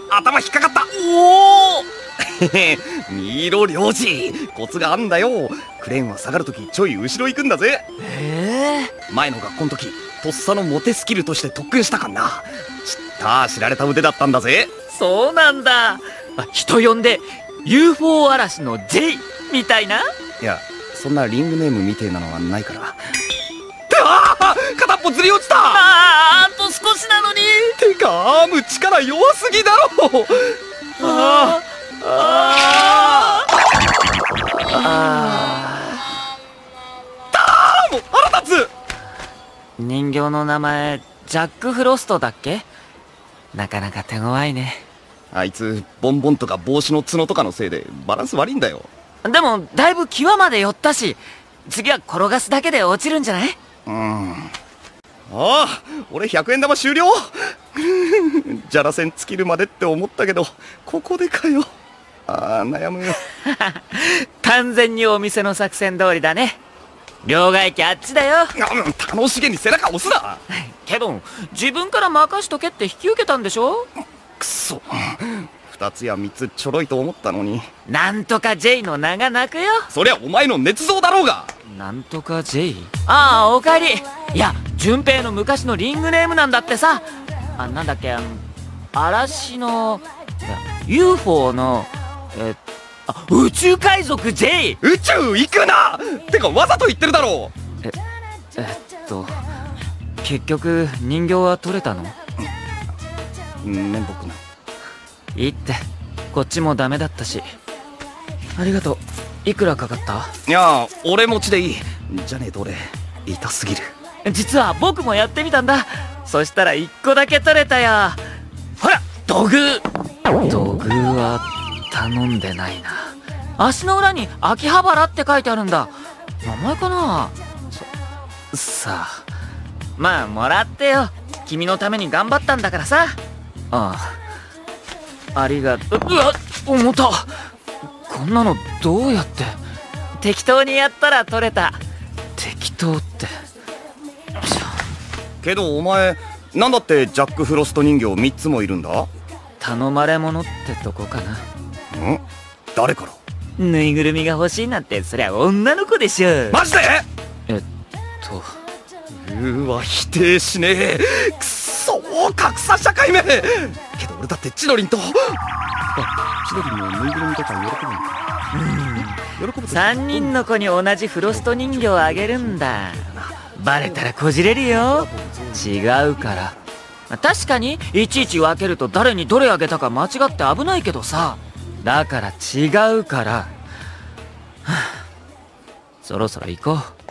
頭引っかかった。おおミイロ領事、コツがあんだよ。クレーンは下がるときちょい後ろ行くんだぜ。前の学校の時とっさのモテスキルとして特訓したかんな。知られた腕だったんだぜ。 そうなんだ。人呼んで UFO 嵐の J みたいな。 いや、そんなリングネームみてえなのはないから。片っぽずり落ちた。 あと少しなのに。 てかアーム力弱すぎだろ。もう腹立つ。 人形の名前ジャック・フロストだっけ。なかなか手強いね。 あいつボンボンとか帽子の角とかのせいでバランス悪いんだよ。 でもだいぶ際まで寄ったし、次は転がすだけで落ちるんじゃない。 俺100円玉終了。じゃらせん尽きるまでって思ったけど、ここでかよ。悩むよ。 完全にお店の作戦通りだね。両替機あっちだよ。 楽しげに背中押すな。 けど自分から任しとけって引き受けたんでしょ。 くそ、2つや3つちょろいと思ったのに。 なんとか J の名が泣くよ。 そりゃお前の捏造だろうが。 なんとか J。 ああ、おかえり。いや、順平の昔のリングネームなんだってさ。なんだっけ、嵐の UFO の宇宙海賊 J。 宇宙行くな。てかわざと言ってるだろう。 結局人形は取れたの。 面目ない。 いいって、こっちもダメだったし。ありがとう。いくらかかった？ いや、俺持ちでいい。じゃねえと俺痛すぎる。 実は僕もやってみたんだ。そしたら1個だけ取れたよ。ほら、土偶は頼んでないな。足の裏に秋葉原って書いてあるんだ。名前かな。さあ、まあもらってよ。君のために頑張ったんだからさ。ありがとう。うわっ、重た。こんなのどうやって。適当にやったら取れた。適当って。 けどお前なんだってジャック・フロスト人形3つもいるんだ。 頼まれものってとこかな。 誰から。 ぬいぐるみが欲しいなんて、そりゃ女の子でしょ。 マジで。否定しねえ。くそー、格差社会め。けど俺だってチドリンと。チドリンもぬいぐるみとか喜ぶのか。喜ぶ。 3人の子に同じフロスト人形をあげるんだ。バレたらこじれるよ。違うから。確かにいちいち分けると誰にどれあげたか間違って危ないけどさ。だから違うから。そろそろ行こう。